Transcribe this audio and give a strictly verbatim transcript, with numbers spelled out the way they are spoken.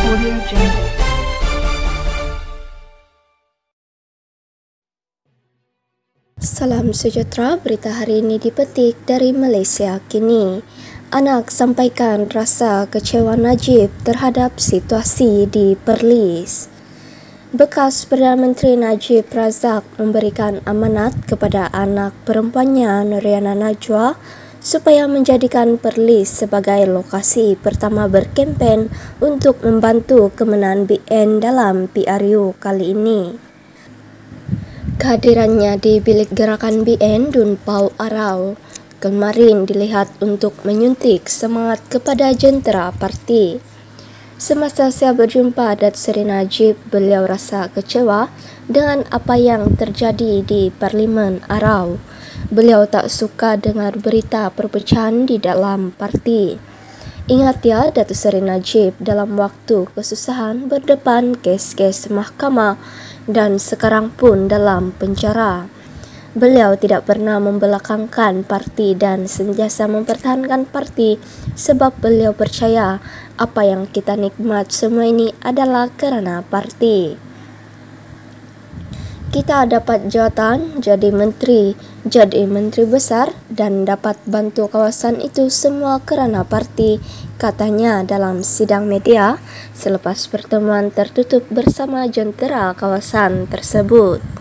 Audio Jungle. Salam sejahtera, berita hari ini dipetik dari Malaysia Kini. Anak sampaikan rasa kecewa Najib terhadap situasi di Perlis. Bekas Perdana Menteri Najib Razak memberikan amanat kepada anak perempuannya Noriana Najwa supaya menjadikan Perlis sebagai lokasi pertama berkempen untuk membantu kemenangan B N dalam P R U kali ini. Kehadirannya di bilik gerakan B N Dun Pau Arau kemarin dilihat untuk menyuntik semangat kepada jentera parti. Semasa saya berjumpa Datuk Seri Najib, beliau rasa kecewa dengan apa yang terjadi di Parlimen Arau. Beliau tak suka dengar berita perpecahan di dalam parti. Ingat ya, Datuk Seri Najib dalam waktu kesusahan berdepan kes-kes mahkamah dan sekarang pun dalam penjara. Beliau tidak pernah membelakangkan parti dan sentiasa mempertahankan parti sebab beliau percaya apa yang kita nikmat semua ini adalah kerana parti. Kita dapat jawatan jadi menteri, jadi menteri besar dan dapat bantu kawasan itu semua kerana parti, katanya dalam sidang media selepas pertemuan tertutup bersama jentera kawasan tersebut.